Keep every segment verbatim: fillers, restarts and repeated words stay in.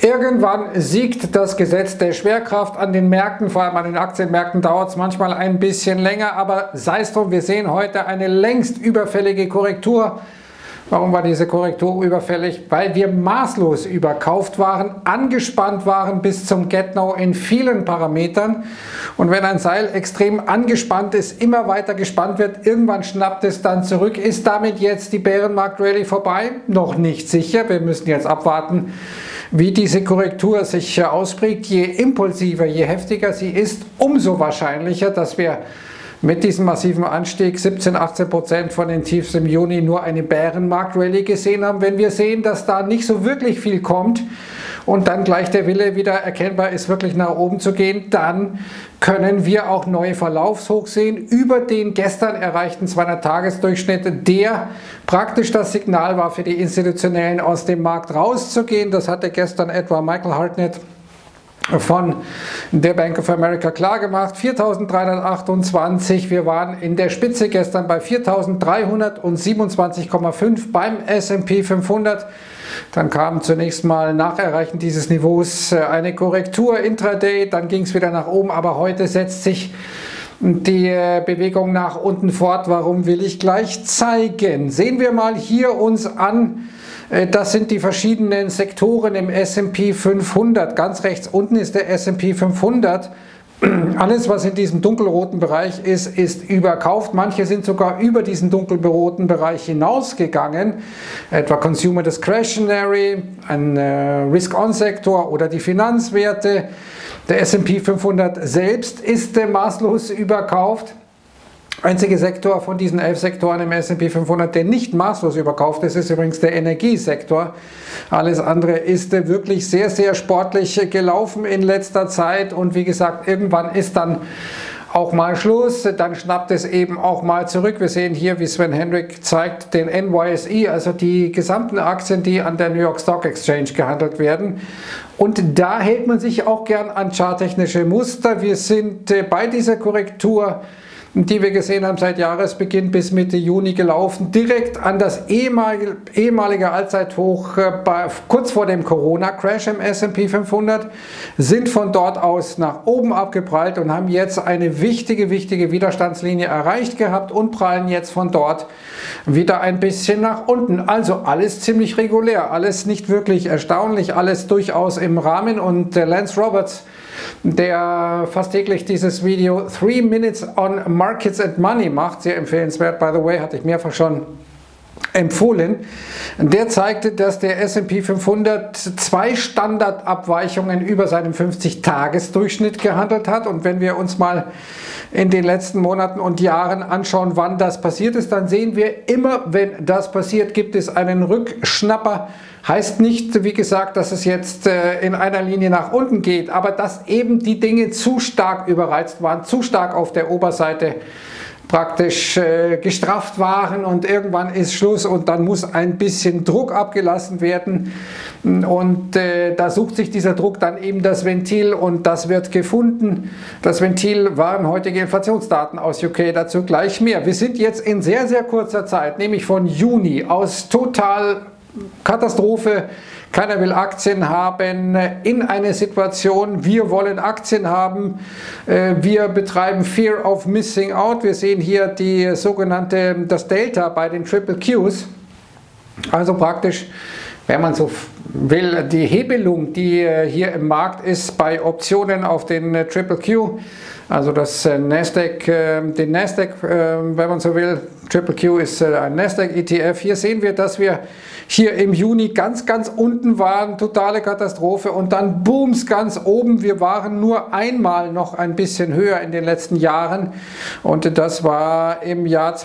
Irgendwann siegt das Gesetz der Schwerkraft an den Märkten, vor allem an den Aktienmärkten dauert es manchmal ein bisschen länger, aber sei es drum, wir sehen heute eine längst überfällige Korrektur. Warum war diese Korrektur überfällig? Weil wir maßlos überkauft waren, angespannt waren bis zum Get-No in vielen Parametern. Und wenn ein Seil extrem angespannt ist, immer weiter gespannt wird, irgendwann schnappt es dann zurück. Ist damit jetzt die Bärenmarkt-Rallye vorbei? Noch nicht sicher. Wir müssen jetzt abwarten, wie diese Korrektur sich ausprägt. Je impulsiver, je heftiger sie ist, umso wahrscheinlicher, dass wir mit diesem massiven Anstieg siebzehn, achtzehn Prozent von den Tiefs im Juni nur eine Bärenmarkt-Rallye gesehen haben. Wenn wir sehen, dass da nicht so wirklich viel kommt und dann gleich der Wille wieder erkennbar ist, wirklich nach oben zu gehen, dann können wir auch neue Verlaufshochs sehen über den gestern erreichten zweihundert-Tages-Durchschnitt, der praktisch das Signal war für die Institutionellen, aus dem Markt rauszugehen. Das hatte gestern etwa Michael Hartnett von der Bank of America klar gemacht. viertausenddreihundertachtundzwanzig, wir waren in der Spitze gestern bei viertausenddreihundertsiebenundzwanzig Komma fünf beim S und P fünfhundert. Dann kam zunächst mal nach Erreichen dieses Niveaus eine Korrektur intraday, dann ging es wieder nach oben, aber heute setzt sich die Bewegung nach unten fort. Warum, will ich gleich zeigen. Sehen wir mal hier uns an. Das sind die verschiedenen Sektoren im S und P fünfhundert. Ganz rechts unten ist der S und P fünfhundert. Alles, was in diesem dunkelroten Bereich ist, ist überkauft. Manche sind sogar über diesen dunkelroten Bereich hinausgegangen. Etwa Consumer Discretionary, ein äh, Risk-On-Sektor oder die Finanzwerte. Der S und P fünfhundert selbst ist äh, maßlos überkauft. Einziger Sektor von diesen elf Sektoren im S und P fünfhundert, der nicht maßlos überkauft ist, ist übrigens der Energiesektor. Alles andere ist wirklich sehr, sehr sportlich gelaufen in letzter Zeit und wie gesagt, irgendwann ist dann auch mal Schluss, dann schnappt es eben auch mal zurück. Wir sehen hier, wie Sven Hendrick zeigt, den N Y S E, also die gesamten Aktien, die an der New York Stock Exchange gehandelt werden. Und da hält man sich auch gern an charttechnische Muster. Wir sind bei dieser Korrektur, die wir gesehen haben seit Jahresbeginn bis Mitte Juni gelaufen, direkt an das ehemalige, ehemalige Allzeithoch äh, bei, kurz vor dem Corona-Crash im S und P fünfhundert, sind von dort aus nach oben abgeprallt und haben jetzt eine wichtige, wichtige Widerstandslinie erreicht gehabt und prallen jetzt von dort wieder ein bisschen nach unten. Also alles ziemlich regulär, alles nicht wirklich erstaunlich, alles durchaus im Rahmen und äh, Lance Roberts, der fast täglich dieses Video Three Minutes on Markets and Money macht, sehr empfehlenswert, by the way, hatte ich mehrfach schon empfohlen. Der zeigte, dass der S und P fünfhundert zwei Standardabweichungen über seinem fünfzig-Tages-Durchschnitt gehandelt hat. Und wenn wir uns mal in den letzten Monaten und Jahren anschauen, wann das passiert ist, dann sehen wir immer, wenn das passiert, gibt es einen Rückschnapper. Heißt nicht, wie gesagt, dass es jetzt äh, in einer Linie nach unten geht, aber dass eben die Dinge zu stark überreizt waren, zu stark auf der Oberseite praktisch äh, gestrafft waren und irgendwann ist Schluss und dann muss ein bisschen Druck abgelassen werden und äh, da sucht sich dieser Druck dann eben das Ventil und das wird gefunden. Das Ventil waren heutige Inflationsdaten aus U K, dazu gleich mehr. Wir sind jetzt in sehr, sehr kurzer Zeit, nämlich von Juni, aus total Katastrophe, keiner will Aktien haben, in eine Situation, wir wollen Aktien haben, wir betreiben Fear of Missing Out, wir sehen hier die sogenannte, das Delta bei den Triple Qs, also praktisch, wenn man so will, die Hebelung, die hier im Markt ist bei Optionen auf den Triple Q, also das Nasdaq, den Nasdaq, wenn man so will, Triple Q ist ein Nasdaq E T F. Hier sehen wir, dass wir hier im Juni ganz, ganz unten waren, totale Katastrophe und dann booms ganz oben. Wir waren nur einmal noch ein bisschen höher in den letzten Jahren und das war im Jahr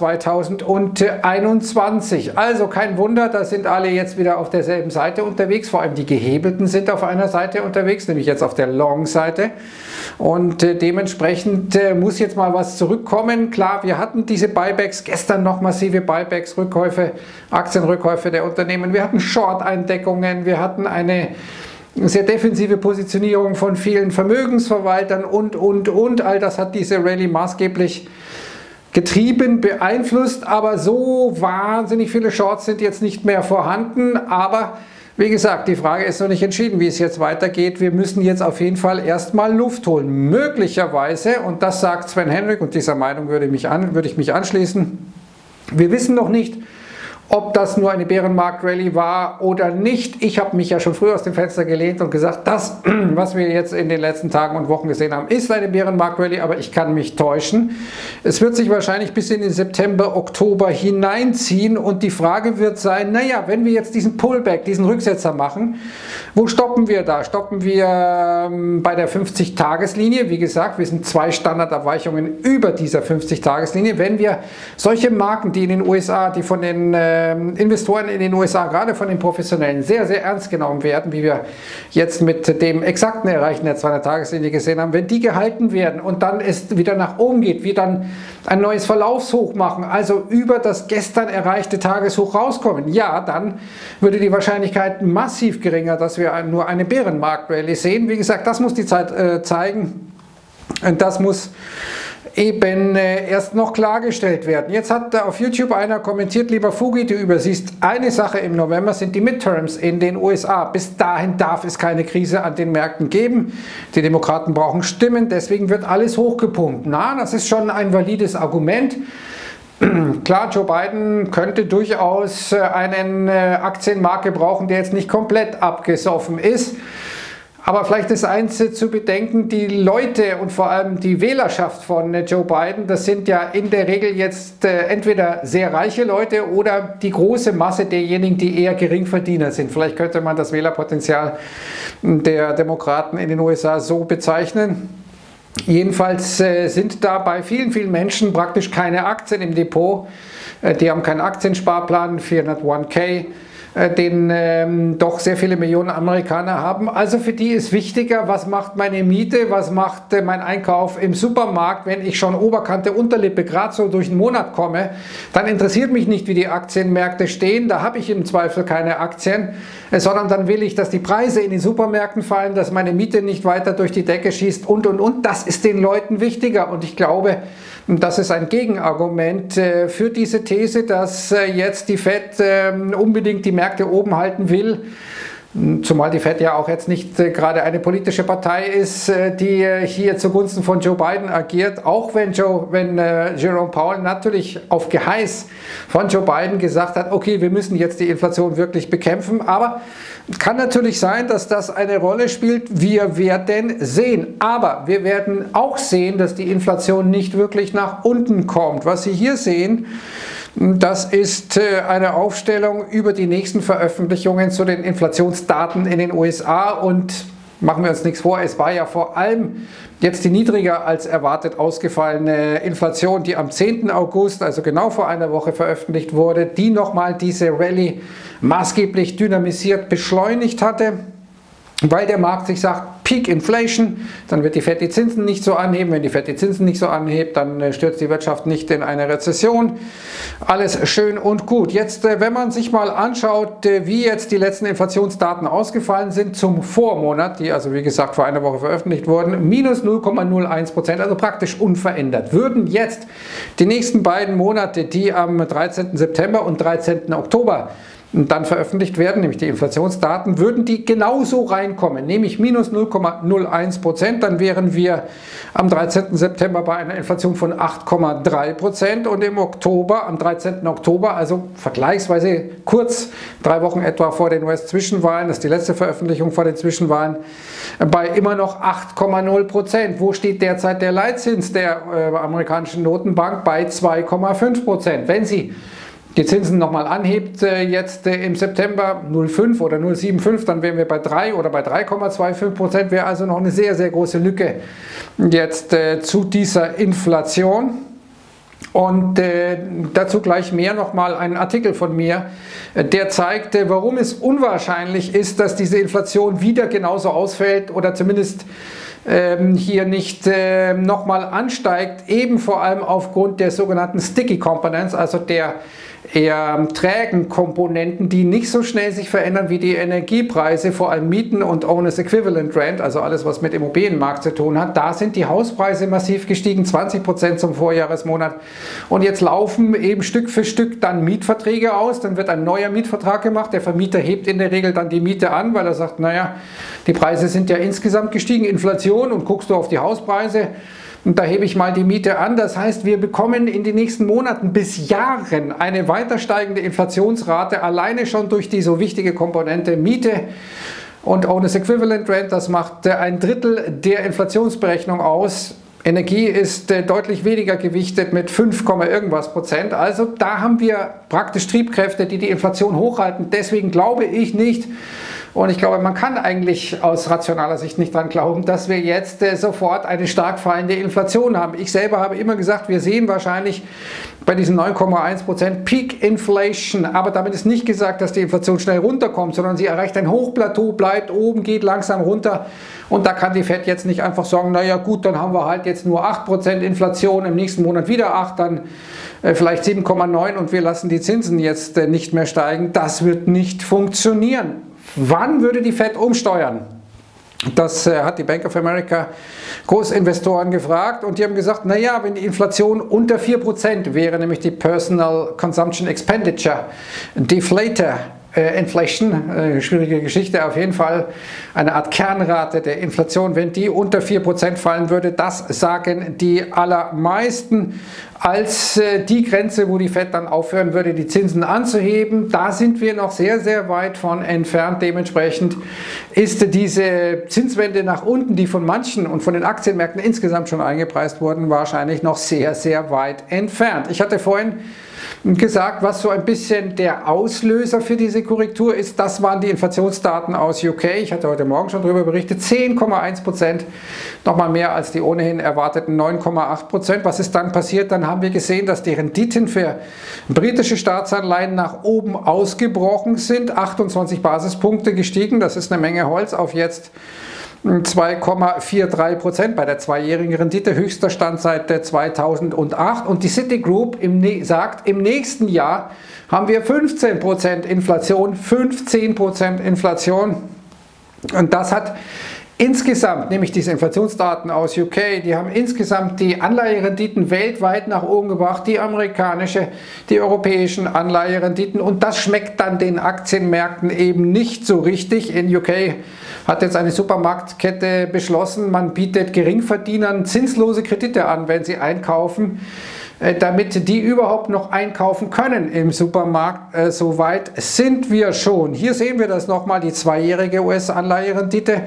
zweitausendeinundzwanzig. Also kein Wunder, da sind alle jetzt wieder auf derselben Seite unterwegs, vor allem die Gehebelten sind auf einer Seite unterwegs, nämlich jetzt auf der Long-Seite und äh, dementsprechend äh, muss jetzt mal was zurückkommen. Klar, wir hatten diese Buybacks, gestern noch massive Buybacks, Rückkäufe, Aktienrückkäufe der Unternehmen, wir hatten Short-Eindeckungen, wir hatten eine sehr defensive Positionierung von vielen Vermögensverwaltern und, und, und, all das hat diese Rallye maßgeblich getrieben, beeinflusst, aber so wahnsinnig viele Shorts sind jetzt nicht mehr vorhanden, aber Wie gesagt, die Frage ist noch nicht entschieden, wie es jetzt weitergeht. Wir müssen jetzt auf jeden Fall erstmal Luft holen. Möglicherweise, und das sagt Sven Henrich, und dieser Meinung würde, mich an, würde ich mich anschließen, wir wissen noch nicht, ob das nur eine Bärenmarkt-Rallye war oder nicht. Ich habe mich ja schon früh aus dem Fenster gelehnt und gesagt, das, was wir jetzt in den letzten Tagen und Wochen gesehen haben, ist eine Bärenmarkt-Rallye, aber ich kann mich täuschen. Es wird sich wahrscheinlich bis in den September, Oktober hineinziehen und die Frage wird sein, naja, wenn wir jetzt diesen Pullback, diesen Rücksetzer machen, wo stoppen wir da? Stoppen wir ähm, bei der fünfzig-Tages-Linie? Wie gesagt, wir sind zwei Standardabweichungen über dieser fünfzig-Tages-Linie. Wenn wir solche Marken, die in den U S A, die von den äh, Investoren in den U S A, gerade von den Professionellen, sehr, sehr ernst genommen werden, wie wir jetzt mit dem exakten Erreichen der zweihundert-Tages-Linie gesehen haben, wenn die gehalten werden und dann es wieder nach oben geht, wir dann ein neues Verlaufshoch machen, also über das gestern erreichte Tageshoch rauskommen, ja, dann würde die Wahrscheinlichkeit massiv geringer, dass wir nur eine Bärenmarkt-Rallye sehen. Wie gesagt, das muss die Zeit äh, zeigen und das muss eben äh, erst noch klargestellt werden. Jetzt hat äh, auf YouTube einer kommentiert, lieber Fugi, du übersiehst eine Sache im November, sind die Midterms in den U S A. Bis dahin darf es keine Krise an den Märkten geben. Die Demokraten brauchen Stimmen, deswegen wird alles hochgepumpt. Na, das ist schon ein valides Argument. Klar, Joe Biden könnte durchaus äh, einen äh, Aktienmarkt gebrauchen, der jetzt nicht komplett abgesoffen ist. Aber vielleicht ist eins zu bedenken, die Leute und vor allem die Wählerschaft von Joe Biden, das sind ja in der Regel jetzt äh, entweder sehr reiche Leute oder die große Masse derjenigen, die eher Geringverdiener sind. Vielleicht könnte man das Wählerpotenzial der Demokraten in den U S A so bezeichnen. Jedenfalls äh, sind da bei vielen, vielen Menschen praktisch keine Aktien im Depot. Äh, die haben keinen Aktiensparplan, vierhunderteins K. den ähm, doch sehr viele Millionen Amerikaner haben. Also für die ist wichtiger, was macht meine Miete, was macht äh, mein Einkauf im Supermarkt, wenn ich schon Oberkante, Unterlippe gerade so durch den Monat komme, dann interessiert mich nicht, wie die Aktienmärkte stehen, da habe ich im Zweifel keine Aktien, äh, sondern dann will ich, dass die Preise in den Supermärkten fallen, dass meine Miete nicht weiter durch die Decke schießt und und und. Das ist den Leuten wichtiger und ich glaube, das ist ein Gegenargument äh, für diese These, dass äh, jetzt die Fed äh, unbedingt die Märkte oben halten will, zumal die Fed ja auch jetzt nicht äh, gerade eine politische Partei ist, äh, die äh, hier zugunsten von Joe Biden agiert, auch wenn, Joe, wenn äh, Jerome Powell natürlich auf Geheiß von Joe Biden gesagt hat, okay, wir müssen jetzt die Inflation wirklich bekämpfen, aber kann natürlich sein, dass das eine Rolle spielt. Wir werden sehen. Aber wir werden auch sehen, dass die Inflation nicht wirklich nach unten kommt. Was Sie hier sehen, das ist eine Aufstellung über die nächsten Veröffentlichungen zu den Inflationsdaten in den U S A und machen wir uns nichts vor, es war ja vor allem jetzt die niedriger als erwartet ausgefallene Inflation, die am zehnten August, also genau vor einer Woche veröffentlicht wurde, die nochmal diese Rallye maßgeblich dynamisiert beschleunigt hatte, weil der Markt sich sagt, Peak Inflation, dann wird die Fed die Zinsen nicht so anheben. Wenn die Fed die Zinsen nicht so anhebt, dann stürzt die Wirtschaft nicht in eine Rezession. Alles schön und gut. Jetzt, wenn man sich mal anschaut, wie jetzt die letzten Inflationsdaten ausgefallen sind zum Vormonat, die also wie gesagt vor einer Woche veröffentlicht wurden, minus null Komma null eins Prozent, also praktisch unverändert. Würden jetzt die nächsten beiden Monate, die am dreizehnten September und dreizehnten Oktober dann veröffentlicht werden, nämlich die Inflationsdaten, würden die genauso reinkommen, nämlich minus null Komma null eins Prozent, dann wären wir am dreizehnten September bei einer Inflation von acht Komma drei Prozent und im Oktober, am dreizehnten Oktober, also vergleichsweise kurz, drei Wochen etwa vor den U S-Zwischenwahlen, das ist die letzte Veröffentlichung vor den Zwischenwahlen, bei immer noch acht Komma null Prozent. Wo steht derzeit der Leitzins der äh, amerikanischen Notenbank? Bei zwei Komma fünf Prozent. Wenn Sie die Zinsen nochmal anhebt, äh, jetzt äh, im September null Komma fünf oder null Komma fünfundsiebzig, dann wären wir bei drei oder bei drei Komma fünfundzwanzig Prozent, wäre also noch eine sehr, sehr große Lücke jetzt äh, zu dieser Inflation. Und äh, dazu gleich mehr nochmal einen Artikel von mir, äh, der zeigt, äh, warum es unwahrscheinlich ist, dass diese Inflation wieder genauso ausfällt oder zumindest ähm, hier nicht äh, nochmal ansteigt, eben vor allem aufgrund der sogenannten Sticky Components, also der eher trägen Komponenten, die nicht so schnell sich verändern wie die Energiepreise, vor allem Mieten und Owners Equivalent Rent, also alles, was mit Immobilienmarkt zu tun hat. Da sind die Hauspreise massiv gestiegen, zwanzig Prozent zum Vorjahresmonat. Und jetzt laufen eben Stück für Stück dann Mietverträge aus, dann wird ein neuer Mietvertrag gemacht. Der Vermieter hebt in der Regel dann die Miete an, weil er sagt, naja, die Preise sind ja insgesamt gestiegen, Inflation, und guckst du auf die Hauspreise, und da hebe ich mal die Miete an. Das heißt, wir bekommen in den nächsten Monaten bis Jahren eine weiter steigende Inflationsrate, alleine schon durch die so wichtige Komponente Miete und Owners Equivalent Rent. Das macht ein Drittel der Inflationsberechnung aus. Energie ist deutlich weniger gewichtet mit fünf, irgendwas Prozent. Also da haben wir praktisch Triebkräfte, die die Inflation hochhalten. Deswegen glaube ich nicht, und ich glaube, man kann eigentlich aus rationaler Sicht nicht dran glauben, dass wir jetzt äh, sofort eine stark fallende Inflation haben. Ich selber habe immer gesagt, wir sehen wahrscheinlich bei diesen neun Komma eins Prozent Peak Inflation, aber damit ist nicht gesagt, dass die Inflation schnell runterkommt, sondern sie erreicht ein Hochplateau, bleibt oben, geht langsam runter, und da kann die Fed jetzt nicht einfach sagen, naja gut, dann haben wir halt jetzt nur acht Prozent Inflation, im nächsten Monat wieder acht, dann äh, vielleicht sieben Komma neun und wir lassen die Zinsen jetzt äh, nicht mehr steigen. Das wird nicht funktionieren. Wann würde die Fed umsteuern? Das äh, hat die Bank of America Großinvestoren gefragt, und die haben gesagt, naja, wenn die Inflation unter vier Prozent wäre, nämlich die Personal Consumption Expenditure Deflator äh, Inflation, äh, schwierige Geschichte, auf jeden Fall eine Art Kernrate der Inflation, wenn die unter vier Prozent fallen würde, das sagen die allermeisten als äh, die Grenze, wo die Fed dann aufhören würde, die Zinsen anzuheben. Da sind wir noch sehr, sehr weit von entfernt. Dementsprechend ist diese Zinswende nach unten, die von manchen und von den Aktienmärkten insgesamt schon eingepreist wurden, wahrscheinlich noch sehr, sehr weit entfernt. Ich hatte vorhin gesagt, was so ein bisschen der Auslöser für diese Korrektur ist. Das waren die Inflationsdaten aus U K. Ich hatte heute Morgen schon darüber berichtet. zehn Komma eins Prozent, nochmal mehr als die ohnehin erwarteten neun Komma acht Prozent. Was ist dann passiert? Dann haben wir gesehen, dass die Renditen für britische Staatsanleihen nach oben ausgebrochen sind. achtundzwanzig Basispunkte gestiegen. Das ist eine Menge Holz auf jetzt zwei Komma dreiundvierzig Prozent bei der zweijährigen Rendite, höchster Stand seit zweitausendacht. Und die Citigroup im, sagt, im nächsten Jahr haben wir fünfzehn Prozent Inflation, fünfzehn Prozent Inflation. Und das hat insgesamt, nämlich diese Inflationsdaten aus U K, die haben insgesamt die Anleiherenditen weltweit nach oben gebracht, die amerikanische, die europäischen Anleiherenditen, und das schmeckt dann den Aktienmärkten eben nicht so richtig. In U K hat jetzt eine Supermarktkette beschlossen, man bietet Geringverdienern zinslose Kredite an, wenn sie einkaufen, damit die überhaupt noch einkaufen können im Supermarkt. Äh, Soweit sind wir schon. Hier sehen wir das nochmal, die zweijährige U S-Anleiherendite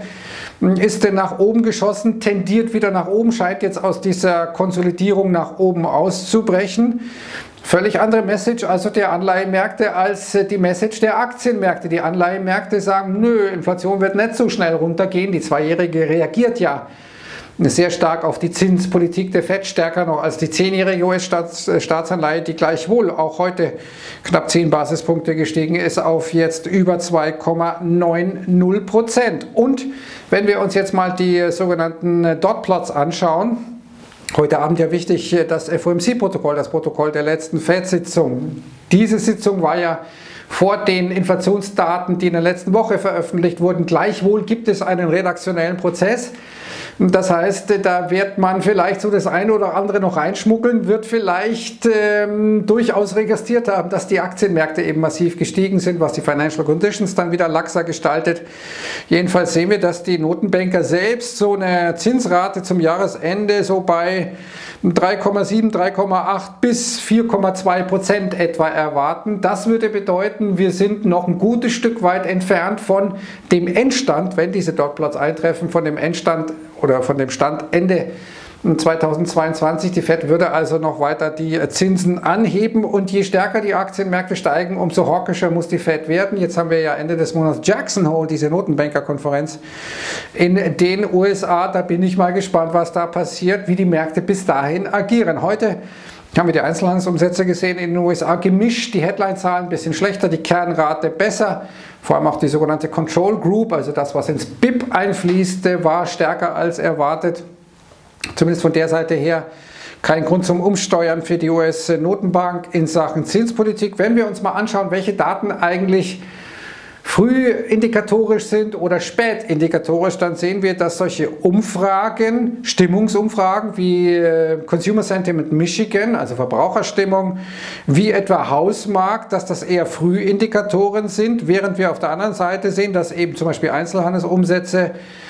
ist nach oben geschossen, tendiert wieder nach oben, scheint jetzt aus dieser Konsolidierung nach oben auszubrechen. Völlig andere Message also der Anleihemärkte als die Message der Aktienmärkte. Die Anleihemärkte sagen, nö, Inflation wird nicht so schnell runtergehen. Die Zweijährige reagiert ja sehr stark auf die Zinspolitik der Fed, stärker noch als die zehnjährige U S-Staatsanleihe, die gleichwohl auch heute knapp zehn Basispunkte gestiegen ist auf jetzt über zwei Komma neunzig Prozent. Und wenn wir uns jetzt mal die sogenannten Dotplots anschauen, heute Abend ja wichtig, das F O M C-Protokoll, das Protokoll der letzten Fed-Sitzung. Diese Sitzung war ja vor den Inflationsdaten, die in der letzten Woche veröffentlicht wurden. Gleichwohl gibt es einen redaktionellen Prozess. Das heißt, da wird man vielleicht so das eine oder andere noch reinschmuggeln, wird vielleicht ähm, durchaus registriert haben, dass die Aktienmärkte eben massiv gestiegen sind, was die Financial Conditions dann wieder laxer gestaltet. Jedenfalls sehen wir, dass die Notenbanker selbst so eine Zinsrate zum Jahresende so bei drei Komma sieben, drei Komma acht bis vier Komma zwei Prozent etwa erwarten. Das würde bedeuten, wir sind noch ein gutes Stück weit entfernt von dem Endstand, wenn diese Dotplots eintreffen, von dem Endstand oder von dem Stand Ende zweitausendzweiundzwanzig. Die Fed würde also noch weiter die Zinsen anheben, und je stärker die Aktienmärkte steigen, umso hawkischer muss die Fed werden. Jetzt haben wir ja Ende des Monats Jackson Hole, diese Notenbankerkonferenz in den U S A. Da bin ich mal gespannt, was da passiert, wie die Märkte bis dahin agieren. Heute haben wir die Einzelhandelsumsätze gesehen in den U S A, gemischt, die Headline-Zahlen ein bisschen schlechter, die Kernrate besser, vor allem auch die sogenannte Control Group, also das, was ins B I P einfließt, war stärker als erwartet. Zumindest von der Seite her Kein Grund zum Umsteuern für die U S-Notenbank in Sachen Zinspolitik. Wenn wir uns mal anschauen, welche Daten eigentlich früh indikatorisch sind oder spät indikatorisch, dann sehen wir, dass solche Umfragen, Stimmungsumfragen wie Consumer Sentiment Michigan, also Verbraucherstimmung, wie etwa Hausmarkt, dass das eher Frühindikatoren sind, während wir auf der anderen Seite sehen, dass eben zum Beispiel Einzelhandelsumsätze,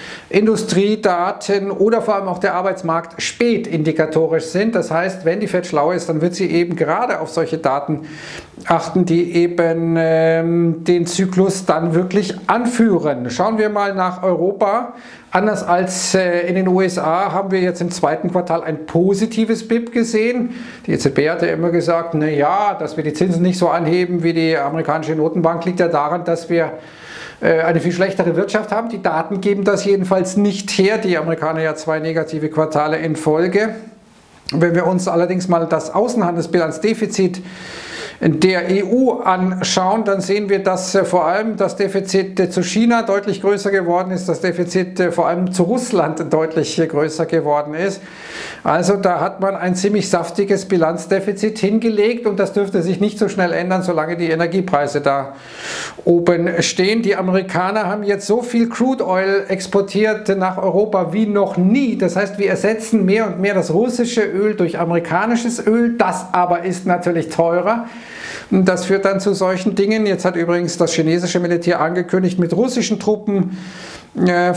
Industriedaten oder vor allem auch der Arbeitsmarkt spätindikatorisch sind. Das heißt, wenn die Fed schlau ist, dann wird sie eben gerade auf solche Daten achten, die eben ähm, den Zyklus dann wirklich anführen. Schauen wir mal nach Europa. Anders als äh, in den U S A haben wir jetzt im zweiten Quartal ein positives B I P gesehen. Die E Z B hatte immer gesagt, na ja, dass wir die Zinsen nicht so anheben wie die amerikanische Notenbank, liegt ja daran, dass wir eine viel schlechtere Wirtschaft haben. Die Daten geben das jedenfalls nicht her. Die Amerikaner ja zwei negative Quartale in Folge. Wenn wir uns allerdings mal das Außenhandelsbilanzdefizit der E U anschauen, dann sehen wir, dass vor allem das Defizit zu China deutlich größer geworden ist, das Defizit vor allem zu Russland deutlich größer geworden ist. Also da hat man ein ziemlich saftiges Bilanzdefizit hingelegt und das dürfte sich nicht so schnell ändern, solange die Energiepreise da oben stehen. Die Amerikaner haben jetzt so viel Crude Oil exportiert nach Europa wie noch nie. Das heißt, wir ersetzen mehr und mehr das russische Öl durch amerikanisches Öl. Das aber ist natürlich teurer. Das führt dann zu solchen Dingen. Jetzt hat übrigens das chinesische Militär angekündigt, mit russischen Truppen äh,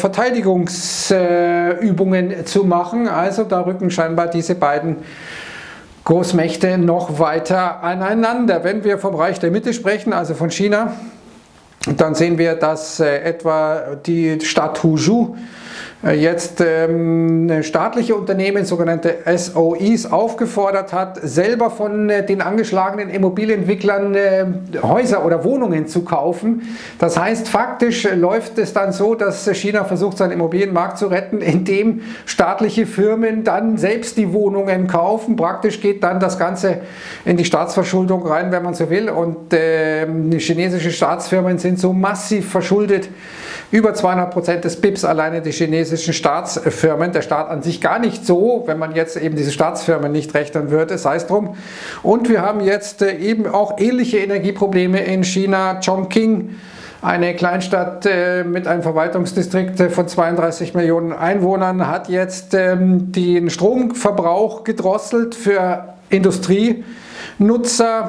Verteidigungsübungen äh, zu machen. Also da rücken scheinbar diese beiden Großmächte noch weiter aneinander. Wenn wir vom Reich der Mitte sprechen, also von China, dann sehen wir, dass äh, etwa die Stadt Huzhou jetzt ähm, staatliche Unternehmen, sogenannte S O Es, aufgefordert hat, selber von äh, den angeschlagenen Immobilienentwicklern äh, Häuser oder Wohnungen zu kaufen. Das heißt, faktisch äh, läuft es dann so, dass China versucht, seinen Immobilienmarkt zu retten, indem staatliche Firmen dann selbst die Wohnungen kaufen. Praktisch geht dann das Ganze in die Staatsverschuldung rein, wenn man so will. Und äh, die chinesischen Staatsfirmen sind so massiv verschuldet, über zweihundert Prozent des B I Ps alleine die chinesischen Staatsfirmen, der Staat an sich gar nicht so, wenn man jetzt eben diese Staatsfirmen nicht rechnen würde, sei es drum. Und wir haben jetzt eben auch ähnliche Energieprobleme in China. Chongqing, eine Kleinstadt mit einem Verwaltungsdistrikt von zweiunddreißig Millionen Einwohnern, hat jetzt den Stromverbrauch gedrosselt für Industrienutzer.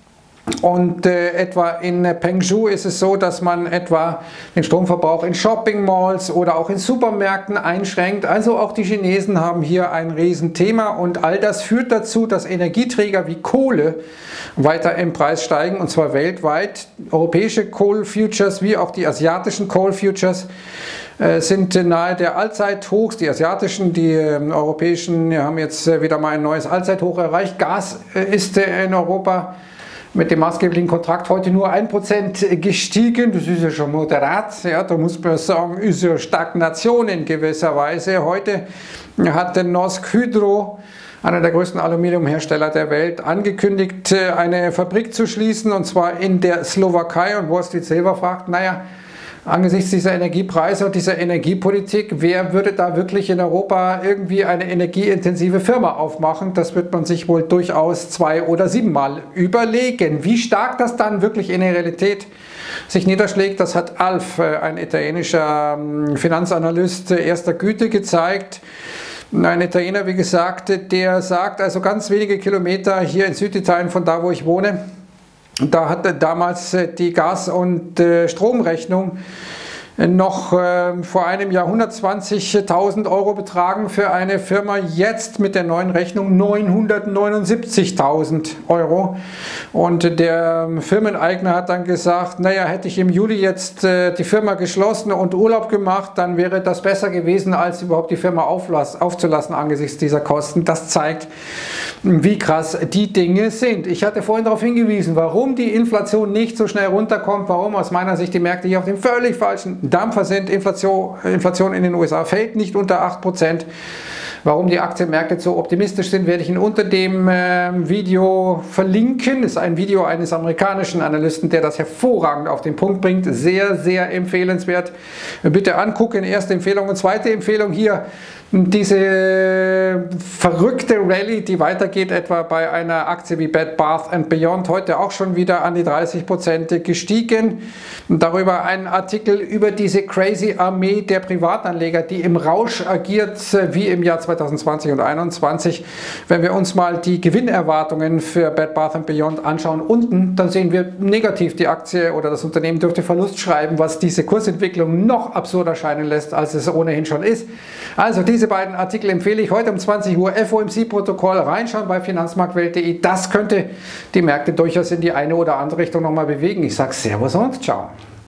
Und äh, etwa in Penghu ist es so, dass man etwa den Stromverbrauch in Shopping-Malls oder auch in Supermärkten einschränkt. Also auch die Chinesen haben hier ein Riesenthema und all das führt dazu, dass Energieträger wie Kohle weiter im Preis steigen, und zwar weltweit. Europäische Coal Futures wie auch die asiatischen Coal Futures äh, sind nahe der Allzeithochs. Die asiatischen, die äh, europäischen haben jetzt äh, wieder mal ein neues Allzeithoch erreicht. Gas äh, ist äh, in Europa mit dem maßgeblichen Kontrakt heute nur ein Prozent gestiegen. Das ist ja schon moderat. Ja, da muss man sagen, ist ja Stagnation in gewisser Weise. Heute hat der Norsk Hydro, einer der größten Aluminiumhersteller der Welt, angekündigt, eine Fabrik zu schließen, und zwar in der Slowakei. Und Wall Street Silver fragt, naja, angesichts dieser Energiepreise und dieser Energiepolitik, wer würde da wirklich in Europa irgendwie eine energieintensive Firma aufmachen? Das wird man sich wohl durchaus zwei- oder siebenmal überlegen. Wie stark das dann wirklich in der Realität sich niederschlägt, das hat Alf, ein italienischer Finanzanalyst erster Güte, gezeigt. Ein Italiener, wie gesagt, der sagt, also ganz wenige Kilometer hier in Süditalien von da, wo ich wohne, da hatte damals die Gas- und äh, Stromrechnung noch äh, vor einem Jahr hundertzwanzigtausend Euro betragen für eine Firma, jetzt mit der neuen Rechnung neunhundertneunundsiebzigtausend Euro. Und der Firmeneigner hat dann gesagt, naja, hätte ich im Juli jetzt äh, die Firma geschlossen und Urlaub gemacht, dann wäre das besser gewesen, als überhaupt die Firma aufzulassen angesichts dieser Kosten. Das zeigt, wie krass die Dinge sind. Ich hatte vorhin darauf hingewiesen, warum die Inflation nicht so schnell runterkommt, warum aus meiner Sicht die Märkte hier auf dem völlig falschen Dampfer sind. Inflation, Inflation in den U S A fällt nicht unter acht Prozent. Warum die Aktienmärkte so optimistisch sind, werde ich Ihnen unter dem äh, Video verlinken. Das ist ein Video eines amerikanischen Analysten, der das hervorragend auf den Punkt bringt. Sehr, sehr empfehlenswert. Bitte angucken. Erste Empfehlung und zweite Empfehlung hier. Diese verrückte Rallye, die weitergeht, etwa bei einer Aktie wie Bed Bath and Beyond, heute auch schon wieder an die dreißig Prozent gestiegen. Und darüber ein Artikel über diese crazy Armee der Privatanleger, die im Rausch agiert, wie im Jahr zweitausendzwanzig und zweitausendeinundzwanzig. Wenn wir uns mal die Gewinnerwartungen für Bed Bath and Beyond anschauen, unten, dann sehen wir negativ, die Aktie oder das Unternehmen dürfte Verlust schreiben, was diese Kursentwicklung noch absurder erscheinen lässt, als es ohnehin schon ist. Also diese Diese beiden Artikel empfehle ich heute um zwanzig Uhr, F O M C-Protokoll, reinschauen bei finanzmarktwelt punkt de. Das könnte die Märkte durchaus in die eine oder andere Richtung nochmal bewegen. Ich sage Servus und Ciao.